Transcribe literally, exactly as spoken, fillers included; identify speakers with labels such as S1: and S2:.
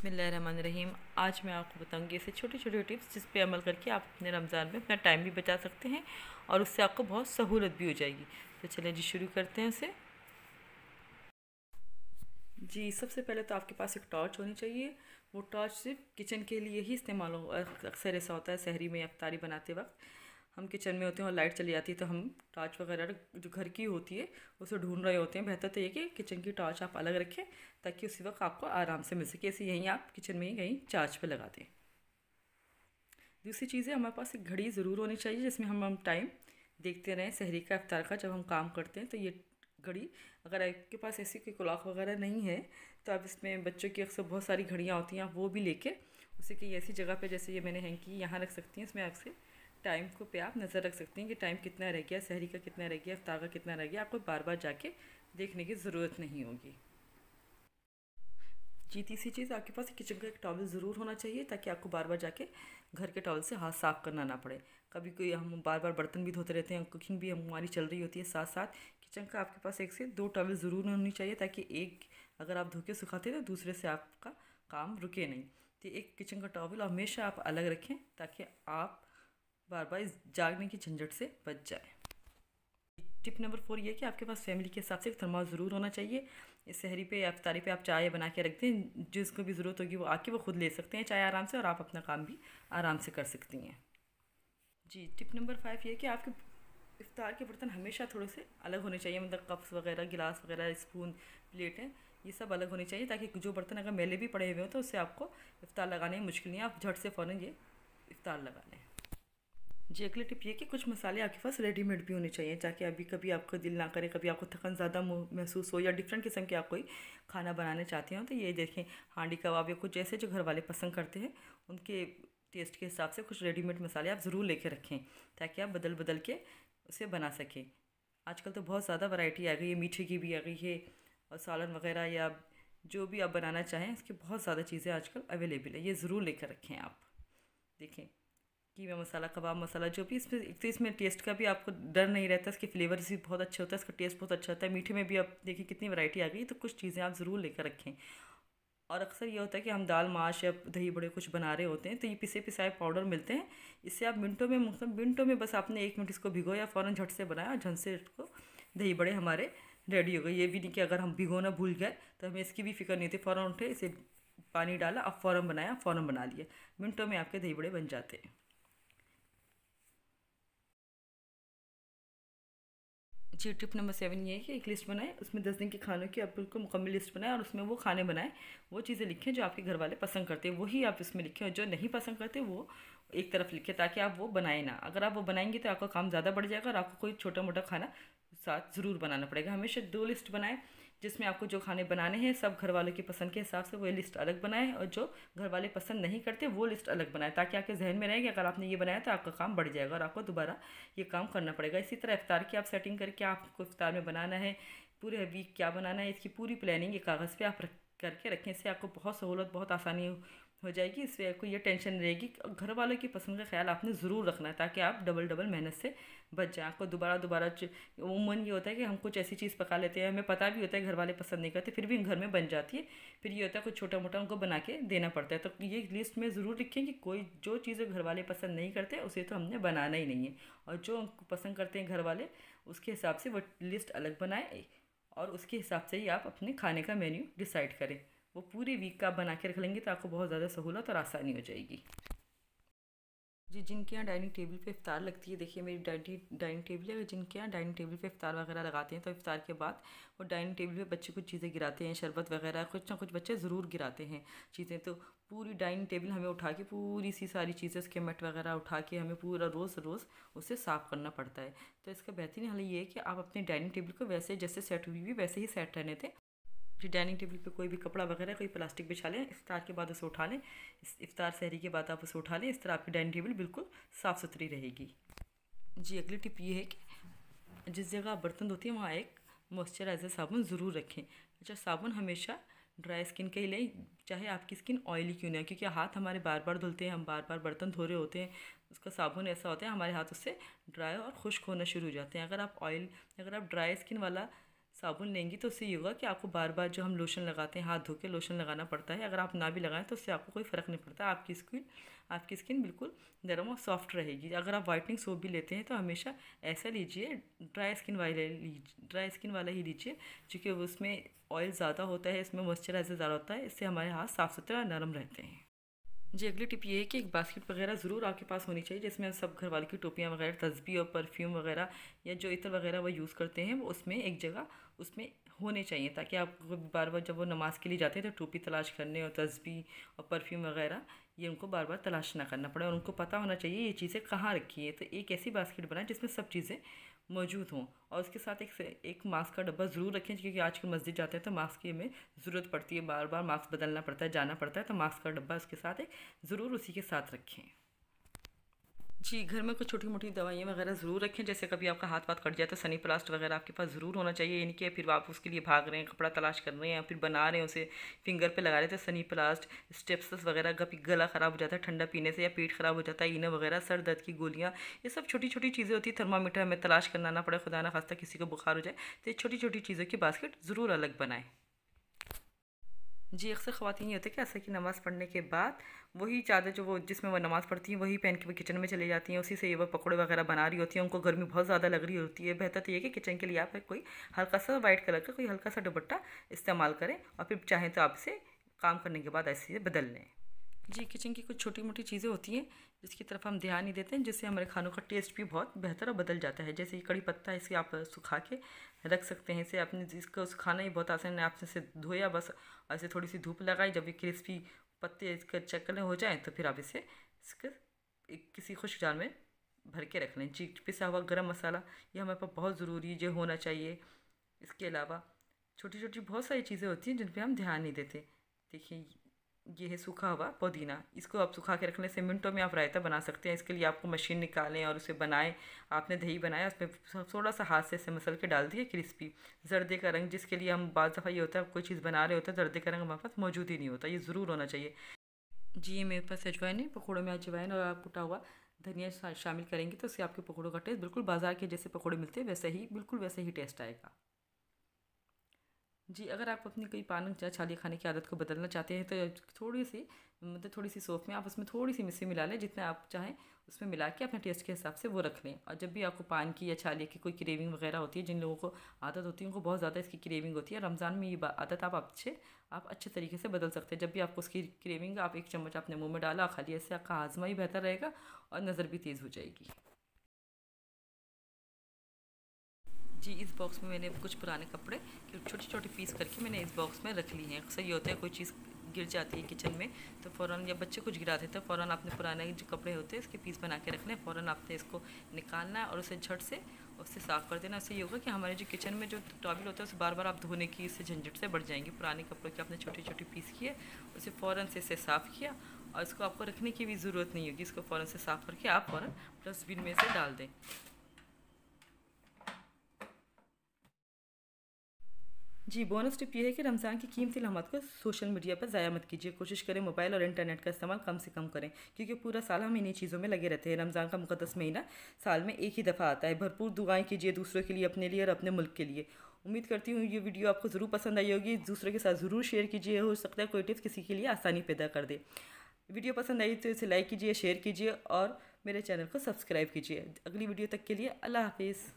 S1: बिस्मिल्लाहिर्रहमानिर्रहीम। आज मैं आपको बताऊंगी ऐसे छोटे छोटे टिप्स जिस पे अमल करके आप अपने रमज़ान में अपना टाइम भी बचा सकते हैं और उससे आपको बहुत सहूलत भी हो जाएगी। तो चलिए जी शुरू करते हैं उसे। जी सबसे पहले तो आपके पास एक टॉर्च होनी चाहिए। वो टॉर्च सिर्फ किचन के लिए ही इस्तेमाल हो। अक्सर ऐसा होता है सहरी में अफ्तारी बनाते वक्त हम किचन में होते हैं और लाइट चली जाती है तो हम टॉर्च वगैरह जो घर की होती है उसे ढूंढ रहे होते हैं। बेहतर तो ये कि किचन की टॉर्च आप अलग रखें ताकि उसी वक्त आपको आराम से मिल सके। ऐसे यहीं आप किचन में ही कहीं चार्ज पे लगा दें। दूसरी चीज़ है हमारे पास एक घड़ी ज़रूर होनी चाहिए जिसमें हम हम टाइम देखते रहें सहरी का इफ्तार का जब हम काम करते हैं। तो ये घड़ी अगर आपके पास ऐसी कोई क्लॉक वगैरह नहीं है तो आप इसमें बच्चों की अक्सर बहुत सारी घड़ियाँ होती हैं आप वो भी लेके उसे कहीं ऐसी जगह पे जैसे ये मैंने हैंग की यहाँ रख सकती हैं। इसमें आपसे टाइम को पे आप नज़र रख सकती हैं कि टाइम कितना रह गया, सहरी का कितना रह गया, इफ्तार का कितना रह गया। आपको बार बार जाके देखने की ज़रूरत नहीं होगी। जी तीसरी चीज़ आपके पास किचन का एक टॉवल ज़रूर होना चाहिए ताकि आपको बार बार जाके घर के टॉवल से हाथ साफ़ करना ना पड़े। कभी कोई हम बार बार बर्तन भी धोते रहते हैं, कुकिंग भी हमारी चल रही होती है साथ साथ। किचन का आपके पास एक से दो टॉवल ज़रूर होनी चाहिए ताकि एक अगर आप धो के सुखाते हैं तो दूसरे से आपका काम रुके नहीं। तो एक किचन का टॉवल हमेशा आप अलग रखें ताकि आप बार बार इस जागने की झंझट से बच जाए। टिप नंबर फोर ये कि आपके पास फैमिली के हिसाब से एक थर्मोस ज़रूर होना चाहिए। इस सहरी पे या इफ्तारी पे आप चाय बना के रख दें, जिसको भी ज़रूरत होगी वो आके वो खुद ले सकते हैं चाय आराम से और आप अपना काम भी आराम से कर सकती हैं। जी टिप नंबर फाइव ये कि आपके इफ्तार के बर्तन हमेशा थोड़े से अलग होने चाहिए। मतलब कप्स वगैरह, गिलास वगैरह, स्पून, प्लेटें ये सब अलग होने चाहिए ताकि जो बर्तन अगर मैले भी पड़े हुए हो तो उससे आपको इफ्तार लगाने में मुश्किल नहीं है, आप झट से फ़ौरन ये इफ्तार लगा लें। जी अगली टिप ये कि कुछ मसाले आपके पास रेडीमेड भी होने चाहिए ताकि अभी कभी आपको दिल ना करे, कभी आपको थकन ज़्यादा महसूस हो या डिफरेंट किस्म के आप कोई खाना बनाने चाहते हो तो ये देखें हांडी कबाब या कुछ ऐसे जो घर वाले पसंद करते हैं उनके टेस्ट के हिसाब से कुछ रेडीमेड मसाले आप ज़रूर लेके रखें ताकि आप बदल बदल के उसे बना सकें। आजकल तो बहुत ज़्यादा वैरायटी आ गई है, मीठे की भी आ गई है और सालन वगैरह या जो भी आप बनाना चाहें इसकी बहुत ज़्यादा चीज़ें आजकल अवेलेबल है। ये ज़रूर लेकर रखें आप। देखें कीमा मसाला, कबाब मसाला, जो भी इसमें एक तो इसमें टेस्ट का भी आपको डर नहीं रहता, इसके फ्लेवर भी बहुत अच्छे होता है, इसका टेस्ट बहुत अच्छा होता है। मीठे में भी आप देखिए कितनी वैरायटी आ गई, तो कुछ चीज़ें आप ज़रूर लेकर रखें। और अक्सर ये होता है कि हम दाल माश या दही बड़े कुछ बना रहे होते हैं तो ये पिसे पिसाए पाउडर मिलते हैं। इससे आप मिनटों में मतलब मिनटों में बस आपने एक मिनट इसको भिगोया, फ़ौरन झट से बनाया और झट से इसको दही बड़े हमारे रेडी हो गए। ये भी नहीं कि अगर हम भिगोना भूल गए तो हमें इसकी भी फिक्र नहीं थी, फ़ौरन उठे इसे पानी डाला अब फ़ौरन बनाया, फ़ौरन बना लिया, मिनटों में आपके दही बड़े बन जाते हैं। जी टिप नंबर सेवन ये है कि एक लिस्ट बनाएं, उसमें दस दिन के खानों की आप बिल्कुल मुकम्मल लिस्ट बनाएं और उसमें वो खाने बनाएं, वो चीज़ें लिखें जो आपके घर वाले पसंद करते हैं वही आप इसमें लिखें और जो नहीं पसंद करते वो एक तरफ लिखें ताकि आप वो बनाएं ना। अगर आप वो बनाएंगे तो आपका काम ज़्यादा बढ़ जाएगा और आपको कोई छोटा मोटा खाना साथ ज़रूर बनाना पड़ेगा। हमेशा दो लिस्ट बनाएं जिसमें आपको जो खाने बनाने हैं सब घर वालों की पसंद के हिसाब से वो लिस्ट अलग बनाएं और जो घर वाले पसंद नहीं करते वो लिस्ट अलग बनाएं ताकि आपके जहन में रहे कि अगर आपने ये बनाया तो आपका काम बढ़ जाएगा और आपको दोबारा ये काम करना पड़ेगा। इसी तरह इफ्तार की आप सेटिंग करके आपको इफ्तार में बनाना है, पूरे वीक क्या बनाना है इसकी पूरी प्लानिंग एक कागज़ पे आप रख करके रखें। इससे आपको बहुत सहूलत, बहुत आसानी हो जाएगी। इससे आपको ये टेंशन नहीं रहेगी। घर वालों की पसंद का ख्याल आपने ज़रूर रखना है ताकि आप डबल डबल मेहनत से बच जाएँ। आपको दोबारा दोबारा उमूमन ये होता है कि हम कुछ ऐसी चीज़ पका लेते हैं, हमें पता भी होता है घर वाले पसंद नहीं करते, फिर भी घर में बन जाती है। फिर ये होता है कुछ छोटा मोटा उनको बना के देना पड़ता है। तो ये लिस्ट में ज़रूर लिखें कि कोई जो चीज़ें घर वाले पसंद नहीं करते उसे तो हमने बनाना ही नहीं है और जो पसंद करते हैं घर वाले उसके हिसाब से वो लिस्ट अलग बनाएं और उसके हिसाब से ही आप अपने खाने का मेन्यू डिसाइड करें। वो पूरे वीक का आप बना के रख लेंगे तो आपको बहुत ज़्यादा सहूलत और आसानी हो जाएगी। जी जिनके यहाँ डाइनिंग टेबल पे इफ्तार लगती है, देखिए मेरी डाइनिंग डाइनिंग टेबल है, जिनके यहाँ डाइनिंग टेबल पे इफ्तार वगैरह लगाते हैं तो इफ्तार के बाद वो डाइनिंग टेबल पे बच्चे कुछ चीज़ें गिराते हैं, शरबत वगैरह कुछ ना कुछ बच्चे ज़रूर गिराते हैं चीज़ें। तो पूरी डाइनिंग टेबल हमें उठा के पूरी सी सारी चीज़ें उसके मट वगैरह उठा के हमें पूरा रोज़ रोज़ उसे साफ़ करना पड़ता है। तो इसका बेहतरीन हल ये है कि आप अपनी डाइनिंग टेबल को वैसे जैसे सेट हुई हुई वैसे ही सेट रहने दें। जी डाइनिंग टेबल पे कोई भी कपड़ा वगैरह कोई प्लास्टिक बिछा लें, इफ्तार के बाद उसे उठा लें, इफ्तार सहरी के बाद आप उसे उठा लें। इस तरह आपकी डाइनिंग टेबल बिल्कुल साफ़ सुथरी रहेगी। जी अगली टिप ये है कि जिस जगह आप बर्तन धोती हैं वहाँ एक मॉइस्चराइज़र साबुन ज़रूर रखें। अच्छा साबुन हमेशा ड्राई स्किन का ही लें, चाहे आपकी स्किन ऑयली क्यों ना है, क्योंकि हाथ हमारे बार बार धुलते हैं, हम बार बार बर्तन धो रहे होते हैं, उसका साबुन ऐसा होता है हमारे हाथ उससे ड्राई और खुश्क होना शुरू हो जाते हैं। अगर आप ऑयल अगर आप ड्राई स्किन वाला साबुन लेंगी तो उससे ये होगा कि आपको बार बार जो हम लोशन लगाते हैं हाथ धो के लोशन लगाना पड़ता है, अगर आप ना भी लगाएं तो उससे आपको कोई फ़र्क नहीं पड़ता। आपकी स्किन आपकी स्किन बिल्कुल नरम और सॉफ्ट रहेगी। अगर आप वाइटनिंग सोप भी लेते हैं तो हमेशा ऐसा लीजिए, ड्राई स्किन वाले लीजिए, ड्राई स्किन वाला ही लीजिए, क्योंकि उसमें ऑयल ज़्यादा होता है, इसमें मॉइस्चराइजर ज़्यादा होता है, इससे हमारे हाथ साफ़ सुथरा नरम रहते हैं। जी, अगली टिप ये है कि एक बास्केट वगैरह ज़रूर आपके पास होनी चाहिए, जिसमें सब घर वालों की टोपियाँ वगैरह, तस्बीह और परफ्यूम वगैरह या जो इत्र वगैरह वो यूज़ करते हैं वो उसमें एक जगह उसमें होने चाहिए, ताकि आप बार बार जब वो नमाज़ के लिए जाते हैं तो टोपी तलाश करने और तस्बीह और परफ्यूम वगैरह ये उनको बार बार तलाश ना करना पड़े, और उनको पता होना चाहिए ये चीज़ें कहाँ रखी है। तो एक ऐसी बास्केट बनाएं जिसमें सब चीज़ें मौजूद हों, और उसके साथ एक एक मास्क का डब्बा ज़रूर रखें, क्योंकि आजकल मस्जिद जाते हैं तो मास्क की हमें ज़रूरत पड़ती है, बार बार मास्क बदलना पड़ता है, जाना पड़ता है, तो मास्क का डब्बा उसके साथ एक ज़रूर उसी के साथ रखें। जी, घर में कुछ छोटी मोटी दवाइयाँ वगैरह ज़रूर रखें, जैसे कभी आपका हाथ वाथ कट जाए तो सनी प्लास्ट वगैरह आपके पास ज़रूर होना चाहिए। यानी कि फिर आप उसके लिए भाग रहे हैं, कपड़ा तलाश कर रहे हैं, फिर बना रहे हैं, उसे फिंगर पे लगा रहे थे, सनी प्लास्ट, स्टेप्स वगैरह, कभी गला ख़राब हो जाता है ठंडा पीने से, या पेट ख़राब हो जाता है, इनो वगैरह, सर दर्द की गोलियाँ, ये सब छोटी छोटी चीज़ें होती है। थर्मामीटर हमें तलाश करना ना पड़े, खुदा ना खास्ता किसी को बुखार हो जाए, तो ये छोटी छोटी चीज़ों की बास्केट ज़रूर अलग बनाएं। जी, अक्सर ख़वातीन ये होता है कि असर की नमाज़ पढ़ने के बाद वही चादर जो वो जिसमें वो नमाज़ पढ़ती हैं वही पहन के वो किचन में चली जाती हैं, उसी से ये वो पकौड़े वगैरह बना रही होती हैं। उनको गर्मी बहुत ज़्यादा लग रही होती है। बेहतर तो ये है कि किचन के लिए आप कोई हल्का सा वाइट कलर का कोई हल्का सा दुपट्टा इस्तेमाल करें, और फिर चाहें तो आप इसे काम करने के बाद ऐसे बदल लें। जी, किचन की कुछ छोटी मोटी चीज़ें होती हैं जिसकी तरफ हम ध्यान नहीं देते हैं, जिससे हमारे खानों का टेस्ट भी बहुत बेहतर और बदल जाता है। जैसे ये कड़ी पत्ता है, इसे आप सुखा के रख सकते हैं। इसे आपने जिसको खाना ही बहुत आसान है, आपने इसे धोया बस, और इसे थोड़ी सी धूप लगाई, जब ये क्रिस्पी पत्ते इसके चकले हो जाएँ तो फिर आप इसे इसके एक किसी खुश्क जार में भर के रख लें। जी, पिसा हुआ गरम मसाला ये हमारे पास बहुत ज़रूरी जो होना चाहिए। इसके अलावा छोटी छोटी बहुत सारी चीज़ें होती हैं जिन पर हम ध्यान नहीं देते। देखिए, ये है सूखा हुआ पुदीना, इसको आप सुखा के रखने से मिनटों में आप रायता बना सकते हैं। इसके लिए आपको मशीन निकालें और उसे बनाएं। आपने दही बनाया, उसमें थोड़ा सा हाथ से ऐसे मसल के डाल दिए, क्रिस्पी जर्दे का रंग, जिसके लिए हम बाज़ दफ़ा ये होता है कोई चीज़ बना रहे होते हैं जर्दे का रंग हमारे पास मौजूद ही नहीं होता, ये ज़रूर होना चाहिए। जी, ये मेरे पास अजवाइन है, पकौड़ों में अजवाइन और आप कुटा हुआ धनिया शामिल करेंगे तो उससे आपके पकौड़ों का टेस्ट बिल्कुल बाज़ार के जैसे पकौड़े मिलते हैं वैसे ही बिल्कुल वैसे ही टेस्ट आएगा। जी, अगर आप अपनी कोई पान या छालिया खाने की आदत को बदलना चाहते हैं तो थोड़ी सी मतलब थोड़ी सी सौंफ में आप उसमें थोड़ी सी मिर्ची मिला लें, जितना आप चाहें उसमें मिला के अपने टेस्ट के हिसाब से वो रख लें। और जब भी आपको पान की या छालिया की कोई क्रेविंग वगैरह होती है, जिन लोगों को आदत होती है उनको बहुत ज़्यादा इसकी क्रेविंग होती है, रमज़ान में ये आदत आप अच्छे आप अच्छे तरीके से बदल सकते हैं। जब भी आपको उसकी क्रेविंग, आप एक चम्मच अपने मुँह में डाला खा लिया, इससे आपका हाजमा ही बेहतर रहेगा और नज़र भी तेज़ हो जाएगी। जी, इस बॉक्स में मैंने कुछ पुराने कपड़े छोटी छोटी पीस करके मैंने इस बॉक्स में रख ली हैं। अक्सर ये होता है कोई चीज़ गिर जाती है किचन में तो फ़ौरन, या बच्चे कुछ गिरा देते हैं, फ़ौरन आपने पुराने जो कपड़े होते हैं इसके पीस बना के रखने हैं, फ़ौरन आपने इसको निकालना है और उसे झट से उससे साफ़ कर देना। उससे ये होगा कि हमारे जो किचन में जो टॉवल होता है उसे बार बार आप धोने की इससे झंझट से बढ़ जाएंगी। पुराने कपड़ों के आपने छोटे छोटे पीस किए, उसे फ़ौरन से इसे साफ़ किया, और इसको आपको रखने की भी ज़रूरत नहीं होगी। इसको फ़ौरन से साफ़ करके आप फ़ौरन डस्टबिन में से डाल दें। जी, बोनस टिप ये है कि रमज़ान की कीमती लम्हात को सोशल मीडिया पर ज़ाया मत कीजिए। कोशिश करें मोबाइल और इंटरनेट का इस्तेमाल कम से कम करें, क्योंकि पूरा साल हम इन्हीं चीज़ों में लगे रहते हैं। रमज़ान का मुक़द्दस महीना साल में एक ही दफ़ा आता है। भरपूर दुआएं कीजिए दूसरों के लिए, अपने लिए और अपने मुल्क के लिए। उम्मीद करती हूँ ये वीडियो आपको ज़रूर पसंद आई होगी। दूसरों के साथ ज़रूर शेयर कीजिए, हो सकता है कोई टिप्स किसी के लिए आसानी पैदा कर दे। वीडियो पसंद आई तो इसे लाइक कीजिए, शेयर कीजिए और मेरे चैनल को सब्सक्राइब कीजिए। अगली वीडियो तक के लिए अल्लाह हाफिज़।